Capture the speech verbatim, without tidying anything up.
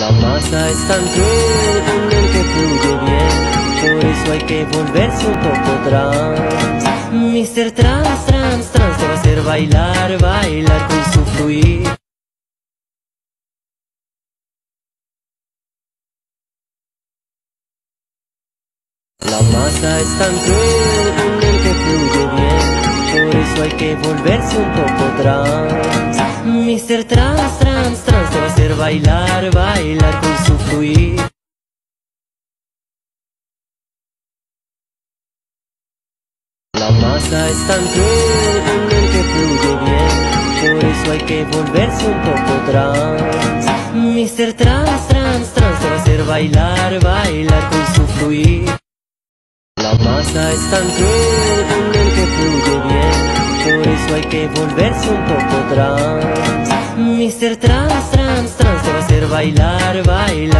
La masa es tan cruel con el que fluye bien, por eso hay que volverse un poco trans. Mister Trans, trans, trans te va a hacer bailar, bailar con su fluir. La masa es tan cruel con el que fluye bien, por eso hay que volverse un poco trans. Mister Trans, trans, trans te va a hacer bailar, bailar con su fluir. La masa es tan cruel con el que fluye bien, por eso hay que volverse un poco trans. Mister Trans, trans, trans te va a hacer bailar, bailar con su fluir. La masa es tan cruel con el que fluye bien, por eso hay que volverse un poco trans. Mister Trans, trans, trans te va a hacer bailar, bailar.